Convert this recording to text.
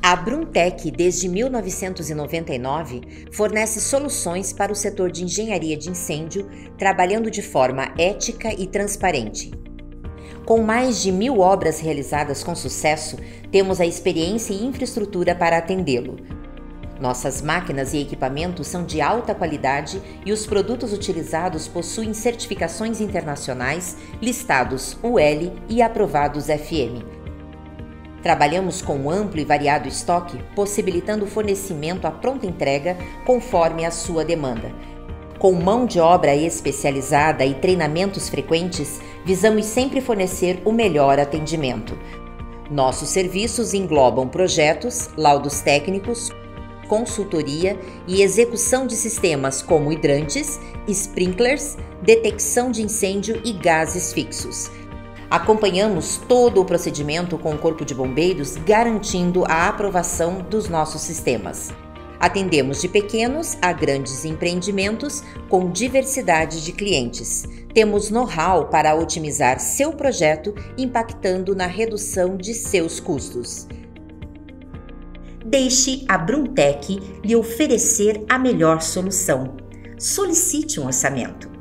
A Bruntech, desde 1999, fornece soluções para o setor de engenharia de incêndio, trabalhando de forma ética e transparente. Com mais de 1.000 obras realizadas com sucesso, temos a experiência e infraestrutura para atendê-lo. Nossas máquinas e equipamentos são de alta qualidade e os produtos utilizados possuem certificações internacionais, listados UL e aprovados FM. Trabalhamos com um amplo e variado estoque, possibilitando o fornecimento à pronta entrega conforme a sua demanda. Com mão de obra especializada e treinamentos frequentes, visamos sempre fornecer o melhor atendimento. Nossos serviços englobam projetos, laudos técnicos, consultoria e execução de sistemas como hidrantes, sprinklers, detecção de incêndio e gases fixos. Acompanhamos todo o procedimento com o Corpo de Bombeiros, garantindo a aprovação dos nossos sistemas. Atendemos de pequenos a grandes empreendimentos com diversidade de clientes. Temos know-how para otimizar seu projeto, impactando na redução de seus custos. Deixe a Bruntech lhe oferecer a melhor solução. Solicite um orçamento.